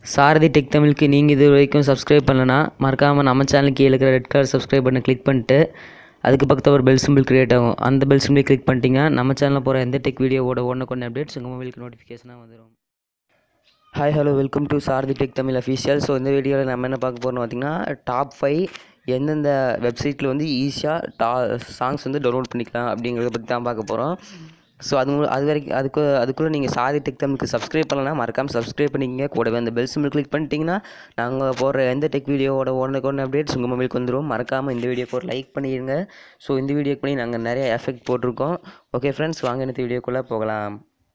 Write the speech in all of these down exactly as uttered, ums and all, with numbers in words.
சாரதி tech தமிழுக்கு நீங்கள் இது வரைக்கும் சப்ஸ்கிரைப் பண்ணலனா மறக்காமல் நம்ம சேனலுக்கு கீழே இருக்கிற ரெட் கலர் சப்ஸ்கிரைப் பட்டனை கிளிக் பண்ணிட்டு அதுக்கு பக்கத்தில் ஒரு பெல் சிம்பிள் கிரியேட் ஆகும். அந்த பெல் சிம்பிளை கிளிக் பண்ணிட்டீங்கன்னா நம்ம சேனலில் போகிற எந்த டெக் வீடியோவோட ஒன்றுக்கு அப்டேட்ஸ் உங்கள் மொபைலுக்கு நோட்டிஃபிகேஷனாக வந்துடும். Hi hello welcome to Sarathi tech Tamil official. So இந்த வீடியோவில் நம்ம என்ன பார்க்க போகிறோம்னு பார்த்திங்கன்னா டாப் ஃபைவ் எந்தெந்த வெப்சைட்டில் வந்து ஈஸியாக டா சாங்ஸ் வந்து டவுன்லோட் பண்ணிக்கலாம் அப்படிங்கிறத பற்றி தான் பார்க்க போகிறோம். ஸோ அது அது வரைக்கும் அதுக்கு அதுக்குள்ளே நீங்கள் சாரதி டெக் தமிழுக்கு சப்ஸ்கிரைப் பண்ணலாம், மறக்காமல் சப்ஸ்கிரைப் பண்ணிக்கங்க. கூடவே அந்த பெல் சிம்பிள் கிளிக் பண்ணிட்டீங்கன்னா நாங்கள் போடுற எந்த டெக் வீடியோவோட ஒன்றுக்கு ஒன்று அப்டேட்ஸ் உங்கள் மொபைலுக்கு வந்துடும். மறக்காமல் இந்த வீடியோக்கு ஒரு லைக் பண்ணிடுங்க. ஸோ இந்த வீடியோக்கு பண்ணி நாங்கள் நிறைய எஃபெக்ட் போட்டிருக்கோம். ஓகே ஃப்ரெண்ட்ஸ், வாங்க இந்த வீடியோக்குள்ளே போகலாம்.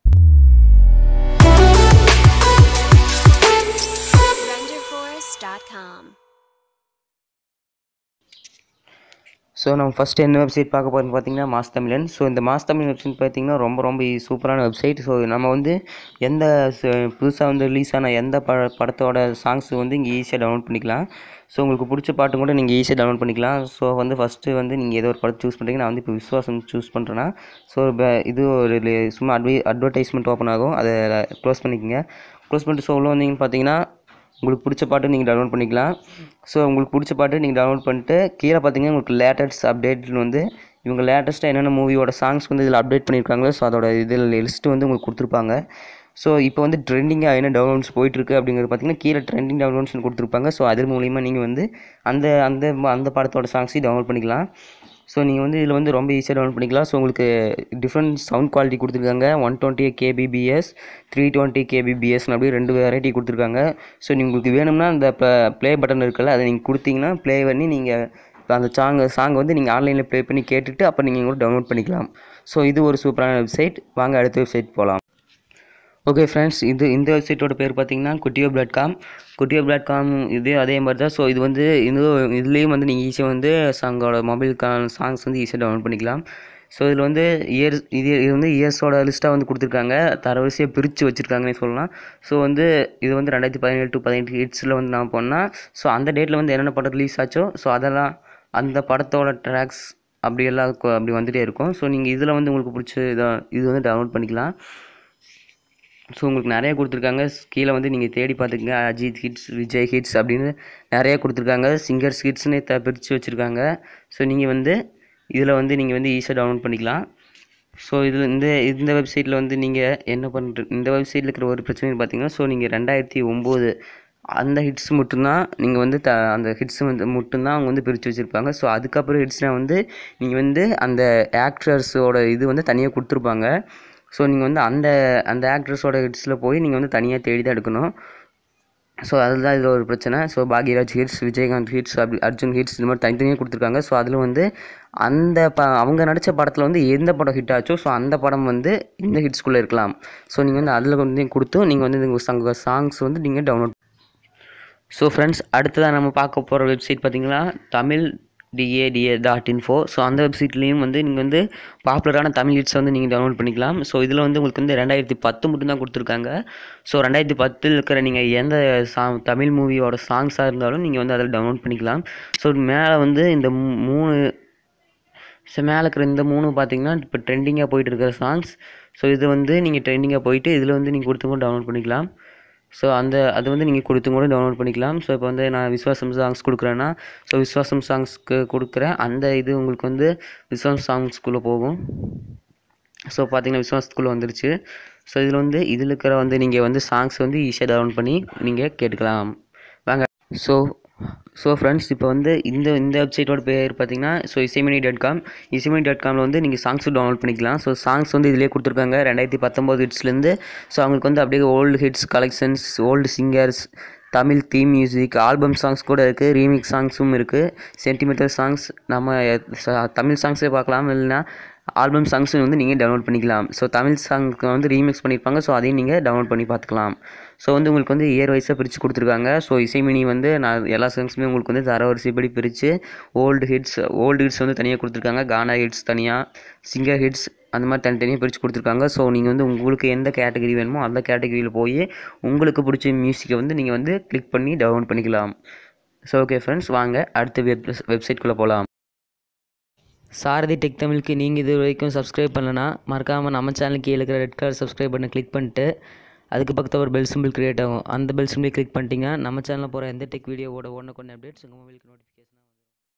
ஸோ நம்ம ஃபஸ்ட்டு என்ன வெப்சைட் பார்க்க போகிறோம்னு பார்த்தீங்கன்னா மாஸ் தமிழன். ஸோ இந்த மாஸ் தமிழ் வெப்சைட் பார்த்திங்கன்னா ரொம்ப ரொம்ப சூப்பரான வெப்சைட். ஸோ நம்ம வந்து எந்த புதுசாக வந்து ரிலீஸ் ஆன எந்த ப படத்தோட சாங்ஸ் வந்து இங்கே ஈஸியாக டவுன்லோட் பண்ணிக்கலாம். ஸோ உங்களுக்கு பிடிச்ச பாட்டு கூட நீங்கள் ஈஸியாக டவுன்லோட் பண்ணிக்கலாம். ஸோ வந்து ஃபஸ்ட்டு வந்து நீங்கள் ஏதோ ஒரு படத்தை சூஸ் பண்ணுறீங்க. நான் வந்து இப்போ விஸ்வாசம் சூஸ் பண்ணுறேன்னா ஸோ இது ஒரு சும்மா அட்வை அட்வர்டைஸ்மெண்ட் ஓப்பன் ஆகும், அதை க்ளோஸ் பண்ணிக்கோங்க. க்ளோஸ் பண்ணிட்டு ஸோ உள்ள வந்தீங்கன்னு பார்த்தீங்கன்னா உங்களுக்கு பிடிச்ச பாட்டு நீங்கள் டவுன்லோட் பண்ணிக்கலாம். ஸோ உங்களுக்கு பிடிச்ச பாட்டு நீங்கள் டவுன்லோட் பண்ணிட்டு கீழே பார்த்தீங்கன்னா உங்களுக்கு லேட்டஸ்ட் அப்டேட்னு வந்து இவங்க லேட்டஸ்ட்டாக என்னென்ன மூவியோட சாங்ஸ் வந்து இதில் அப்டேட் பண்ணியிருக்காங்களோ ஸோ அதோட இதில் லிஸ்ட்டு வந்து உங்களுக்கு கொடுத்துருப்பாங்க. ஸோ இப்போ வந்து ட்ரெண்டிங்காக என்ன டவுன்லோட்ஸ் போயிட்டுருக்கு அப்படிங்கிறது பார்த்தீங்கன்னா கீழே ட்ரெண்டிங் டவுன்லோட்ஸ்னு கொடுத்துருப்பாங்க. ஸோ அது மூலிமா நீங்கள் வந்து அந்த அந்த அந்த படத்தோட சாங்ஸையும் டவுன்லோட் பண்ணிக்கலாம். ஸோ நீங்கள் வந்து இதில் வந்து ரொம்ப ஈஸியாக டவுன்லோட் பண்ணிக்கலாம். ஸோ உங்களுக்கு டிஃப்ரெண்ட் சவுண்ட் குவாலிட்டி கொடுத்துருக்காங்க. One twenty kbps, three twenty கேபிபிஎஸ்னு அப்படியே ரெண்டு வெரைட்டி கொடுத்துருக்காங்க. ஸோ நீங்கள் உங்களுக்கு வேணும்னா அந்த இப்போ ப்ளே பட்டன் இருக்குல்ல, அதை நீங்கள் கொடுத்தீங்கன்னா ப்ளே பண்ணி நீங்கள் அந்த சாங் சாங் வந்து நீங்கள் ஆன்லைனில் ப்ளே பண்ணி கேட்டுட்டு அப்போ நீங்கள் கூட டவுன்லோட் பண்ணிக்கலாம். ஸோ இது ஒரு சூப்பரான வெப்சைட். வாங்க அடுத்த வெப்சைட் போகலாம். ஓகே ஃப்ரெண்ட்ஸ், இது இந்த வெப்சைட்டோட பேர் பார்த்தீங்கன்னா Kuttyweb dot com. Kuttyweb dot com இது அதே மாதிரி தான். ஸோ இது வந்து இது இதுலேயும் வந்து நீங்கள் ஈஸியாக வந்து சாங்கோட மொபைலுக்கான சாங்ஸ் வந்து ஈஸியாக டவுன்லோட் பண்ணிக்கலாம். ஸோ இதில் வந்து இயர்ஸ் இது இது வந்து இயர்ஸோட லிஸ்ட்டாக வந்து கொடுத்துருக்காங்க, தரவரிசையாக பிரித்து வச்சுருக்காங்கன்னு சொல்லலாம். ஸோ வந்து இது வந்து ரெண்டாயிரத்தி பதினேழு டு பதினெட்டு ஹிட்ஸில் வந்து நான் போனால் ஸோ அந்த டேட்டில் வந்து என்னென்ன படம் ரிலீஸ் ஆச்சோ ஸோ அதெல்லாம் அந்த படத்தோட ட்ராக்ஸ் அப்படி எல்லாம் அப்படி வந்துகிட்டே இருக்கும். ஸோ நீங்கள் இதில் வந்து உங்களுக்கு பிடிச்ச இதை இது வந்து டவுன்லோட் பண்ணிக்கலாம். ஸோ உங்களுக்கு நிறைய கொடுத்துருக்காங்க. கீழே வந்து நீங்கள் தேடி பார்த்துக்கங்க. அஜித் ஹிட்ஸ், விஜய் ஹிட்ஸ் அப்படின்னு நிறைய கொடுத்துருக்காங்க. சிங்கர்ஸ் ஹிட்ஸ்னு த பிரித்து வச்சுருக்காங்க. ஸோ நீங்கள் வந்து இதில் வந்து நீங்கள் வந்து ஈஸியாக டவுன்லோட் பண்ணிக்கலாம். ஸோ இதில் இந்த இந்த வெப்சைட்டில் வந்து நீங்கள் என்ன பண்ணுற இந்த வெப்சைட்டில் இருக்கிற ஒரு பிரச்சனைன்னு பார்த்தீங்கன்னா ஸோ நீங்கள் ரெண்டாயிரத்தி ஒம்பது அந்த ஹிட்ஸ் மட்டும்தான் நீங்கள் வந்து த அந்த ஹிட்ஸ் வந்து மட்டும்தான் அவங்க வந்து பிரித்து வச்சுருப்பாங்க. ஸோ அதுக்கப்புறம் ஹிட்ஸ்னால் வந்து நீங்கள் வந்து அந்த ஆக்டர்ஸோட இது வந்து தனியாக கொடுத்துருப்பாங்க. ஸோ நீங்கள் வந்து அந்த அந்த ஆக்ட்ரஸோட ஹிட்ஸில் போய் நீங்கள் வந்து தனியாக தேடி தான் எடுக்கணும். ஸோ அதுதான் இதில் ஒரு பிரச்சனை. So Bhagyaraj hits, Vijayakanth hits, அப்படி அர்ஜுன் ஹிட்ஸ் இது மாதிரி தனித்தனியாக கொடுத்துருக்காங்க. ஸோ அதில் வந்து அந்த ப அவங்க நடித்த படத்தில் வந்து எந்த படம் ஹிட் ஆச்சோ ஸோ அந்த படம் வந்து இந்த ஹிட்ஸ்குள்ளே இருக்கலாம். ஸோ நீங்கள் வந்து அதில் வந்து கொடுத்து நீங்கள் வந்து இந்த சாங்ஸ் வந்து நீங்கள் டவுன்லோட். ஸோ ஃப்ரெண்ட்ஸ், அடுத்ததாக நம்ம பார்க்க போகிற வெப்சைட் பார்த்திங்கன்னா தமிழ் டிஏடிஏ டாட் இன்ஃபோ. ஸோ அந்த வெப்சைட்லேயும் வந்து நீங்கள் வந்து பாப்புலரான தமிழ் ஹிட்ஸை வந்து நீங்கள் டவுன்லோட் பண்ணிக்கலாம். ஸோ இதில் வந்து உங்களுக்கு வந்து ரெண்டாயிரத்தி பத்து மட்டும்தான் கொடுத்துருக்காங்க. ஸோ ரெண்டாயிரத்தி பத்தில் இருக்கிற நீங்கள் எந்த சா தமிழ் மூவியோட சாங்ஸாக இருந்தாலும் நீங்கள் வந்து அதில் டவுன்லோட் பண்ணிக்கலாம். ஸோ மேலே வந்து இந்த மூணு ஸோ மேலே இருக்கிற இந்த மூணு பார்த்தீங்கன்னா இப்போ ட்ரெண்டிங்காக போயிட்டு இருக்கிற சாங்ஸ். ஸோ இது வந்து நீங்கள் ட்ரெண்டிங்காக போயிட்டு இதில் வந்து நீங்கள் கொடுத்து கூட டவுன்லோட் பண்ணிக்கலாம். ஸோ அந்த அது வந்து நீங்கள் கொடுத்து கூட டவுன்லோட் பண்ணிக்கலாம். ஸோ இப்போ வந்து நான் விஸ்வாசம் சாங்ஸ் கொடுக்குறேன்னா ஸோ விஸ்வாசம் சாங்ஸ்க்கு கொடுக்குறேன் அந்த இது உங்களுக்கு வந்து விஸ்வாசம் சாங்ஸ்குள்ளே போகும். ஸோ பார்த்தீங்கன்னா விஸ்வாசத்துக்குள்ளே வந்துருச்சு. ஸோ இதில் வந்து இதில் இருக்கிற வந்து நீங்கள் வந்து சாங்ஸ் வந்து ஈஸியாக டவுன்லோட் பண்ணி நீங்கள் கேட்டுக்கலாம். வாங்க. ஸோ ஸோ ஃப்ரெண்ட்ஸ், இப்போ வந்து இந்த இந்த வெப்சைட்டோட பேர் பார்த்தீங்கன்னா so Isaimani dot com. Isaimani dot காமில் வந்து நீங்கள் சாங்ஸும் டவுன்லோட் பண்ணிக்கலாம். ஸோ சாங்ஸ் வந்து இதிலே கொடுத்துருக்காங்க ரெண்டாயிரத்தி பத்தொம்போது ஹிட்ஸ்லேருந்து. ஸோ அவங்களுக்கு வந்து அப்படியே old hits collections, old singers, Tamil theme music, album songs கூட இருக்குது, ரீமிக்ஸ் சாங்ஸும் இருக்குது, சென்டிமெண்டல் சாங்ஸ், நம்ம தமிழ் சாங்ஸே பார்க்கலாம், இல்லைன்னா ஆல்பம் சாங்ஸும் வந்து நீங்கள் டவுன்லோட் பண்ணிக்கலாம். ஸோ தமிழ் சாங்க்கு வந்து ரீமிக்ஸ் பண்ணியிருப்பாங்க. ஸோ அதையும் நீங்கள் டவுன்லோட் பண்ணி பார்த்துக்கலாம். ஸோ வந்து உங்களுக்கு வந்து இயர் வைஸாக பிரித்து கொடுத்துருக்காங்க. ஸோ இசைமினி வந்து நான் எல்லா சாங்ஸுமே உங்களுக்கு வந்து தரவரிசைப்படி பிரித்து ஓல்டு ஹிட்ஸ் ஓல்டு ஹிட்ஸ் வந்து தனியாக கொடுத்துருக்காங்க, கானா ஹிட்ஸ் தனியாக, சிங்கர் ஹிட்ஸ் அந்த மாதிரி தனித்தனியாக பிரித்து கொடுத்துருக்காங்க. ஸோ நீங்கள் வந்து உங்களுக்கு எந்த கேட்டகரி வேணுமோ அந்த கேட்டகரியில் போய் உங்களுக்கு பிடிச்ச மியூசிக்கை வந்து நீங்கள் வந்து கிளிக் பண்ணி டவுன்லோட் பண்ணிக்கலாம். ஸோ ஓகே ஃப்ரெண்ட்ஸ், வாங்க அடுத்த வெப் வெப்சைட்குள்ளே போகலாம். சாரதி டெக் தமிழுக்கு நீங்கள் இது வரைக்கும் சப்ஸ்கிரைப் பண்ணலனா மறக்காமல் நம்ம சேனலுக்கு கீழே இருக்கிற ரெட் கலர் சப்ஸ்கிரைப் பட்டனை கிளிக் பண்ணிட்டு அதுக்கு பக்கத்தில் ஒரு பெல் சிம்பிள் கிரியேட் ஆகும். அந்த பெல் சிம்பிளை கிளிக் பண்ணிட்டீங்கன்னா நம்ம சேனலில் போகிற எந்த டெக் வீடியோவோட ஒன்று கொண்டு அப்டேட்ஸ் உங்கள் மொபைலுக்கு நோட்டிஃபிகேஷன்